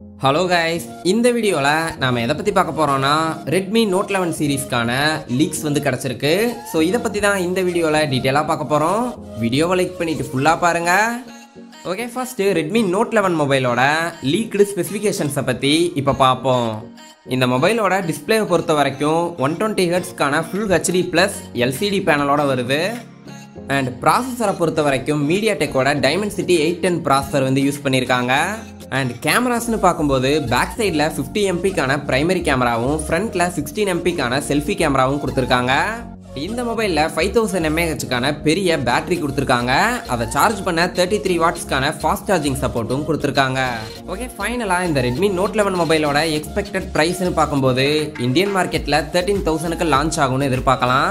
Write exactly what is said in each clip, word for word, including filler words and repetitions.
Hello guys, இந்த வீடியோல நாம எதை பத்தி பார்க்க போறோம்னா Redmi Note eleven சீரிஸ்க்கான லீக்ஸ் வந்து கிடைச்சிருக்கு. சோ இத பத்தி தான் இந்த வீடியோல டீடைலா பார்க்க போறோம். வீடியோவை லைக் பண்ணிட்டு ஃபுல்லா பாருங்க. Okay, first Redmi Note eleven மொபைலோட லீக்டு ஸ்பெசிஃபிகேஷன்ஸை பத்தி இப்ப பார்ப்போம். இந்த மொபைலோட டிஸ்ப்ளேவை பொறுத்த வரைக்கும் one twenty hertz கான Full H D Plus L C D பேனலோட வருது. அண்ட் ப்ராசஸரை பொறுத்த வரைக்கும் மீடியாடெக்கோட Dimensity eight ten ப்ராசஸர் வந்து யூஸ் பண்ணியிருக்காங்க. அண்ட் கேமராஸ்னு பார்க்கும்போது பேக் சைடில் fifty M P கான பிரைமரி கேமராவும் ஃப்ரண்ட்ல sixteen M P கான செல்ஃபி கேமராவும் கொடுத்துருக்காங்க. இந்த மொபைலில் ஃபைவ் தௌசண்ட் எம்ஏஹெச்க்கான பெரிய பேட்டரி கொடுத்துருக்காங்க. அதை சார்ஜ் பண்ண தேர்ட்டி த்ரீ வாட்ஸ்க்கான ஃபாஸ்ட் சார்ஜிங் சப்போர்ட்டும் கொடுத்துருக்காங்க. ஓகே, ஃபைனலாக இந்த Redmi Note eleven மொபைலோட எக்ஸ்பெக்டட் ப்ரைஸ்னு பார்க்கும்போது இந்தியன் மார்க்கெட்டில் தேர்ட்டீன் தௌசண்ட்க்கு லான்ச் ஆகும்னு எதிர்பார்க்கலாம்.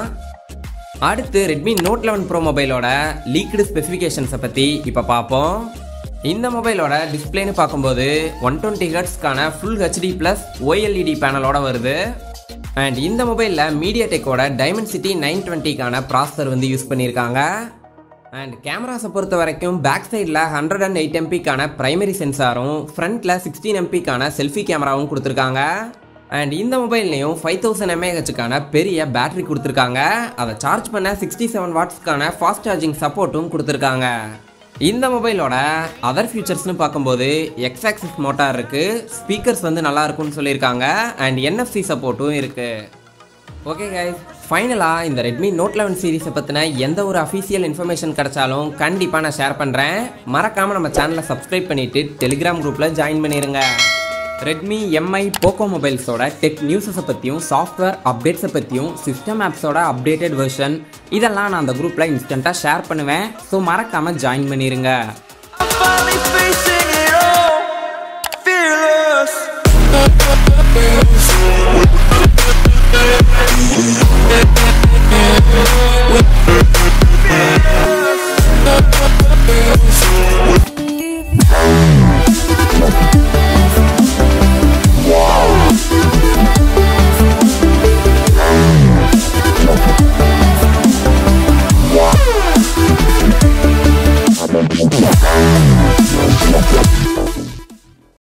அடுத்து Redmi Note eleven Pro மொபைலோட லீக்டு ஸ்பெசிஃபிகேஷன்ஸை பற்றி இப்போ பார்ப்போம். இந்த மொபைலோட டிஸ்பிளேன்னு பார்க்கும்போது one twenty hertz கான Full H D Plus O L E D பேனலோட வருது. அண்ட் இந்த மொபைலில் மீடியாடெக்கோட Dimensity nine twenty கான ப்ராசஸர் வந்து யூஸ் பண்ணியிருக்காங்க. அண்ட் கேமராஸை பொறுத்த வரைக்கும் பேக் சைடில் one hundred eight M P கான பிரைமரி சென்சாரும் ஃப்ரண்ட்டில் sixteen M P கான செல்ஃபி கேமராவும் கொடுத்துருக்காங்க. அண்ட் இந்த மொபைல்லையும் ஃபைவ் தௌசண்ட் எம்ஏஹெச்க்கான பெரிய பேட்டரி கொடுத்துருக்காங்க. அதை சார்ஜ் பண்ண சிக்ஸ்டி செவன் வாட்ஸ்க்கான ஃபாஸ்ட் சார்ஜிங் சப்போர்ட்டும் கொடுத்துருக்காங்க. இந்த மொபைலோட அதர் ஃபீச்சர்ஸ்னு பார்க்கும்போது எக்ஸ் ஆக்சிஸ் மோட்டார் இருக்குது, ஸ்பீக்கர்ஸ் வந்து நல்லா இருக்கும்னு சொல்லியிருக்காங்க. அண்ட் N F C சப்போர்ட்டும் இருக்குது. ஓகே கைஸ், ஃபைனலாக இந்த Redmi Note eleven சீரிஸை பற்றின எந்த ஒரு அஃபீஷியல் இன்ஃபர்மேஷன் கிடைச்சாலும் கண்டிப்பாக நான் ஷேர் பண்ணுறேன். மறக்காமல் நம்ம சேனலை சப்ஸ்கிரைப் பண்ணிவிட்டு டெலிகிராம் குரூப்பில் ஜாயின் பண்ணிடுங்க. Redmi M I Poco மொபைல்ஸோட டெக் நியூஸஸை பற்றியும் சாஃப்ட்வேர் அப்டேட்ஸை பற்றியும் சிஸ்டம் ஆப்ஸோட அப்டேட்டட் வெர்ஷன் இதெல்லாம் நான் அந்த குரூப்பில் இன்ஸ்டண்ட்டாக ஷேர் பண்ணுவேன். ஸோ மறக்காமல் ஜாயின் பண்ணிடுங்க.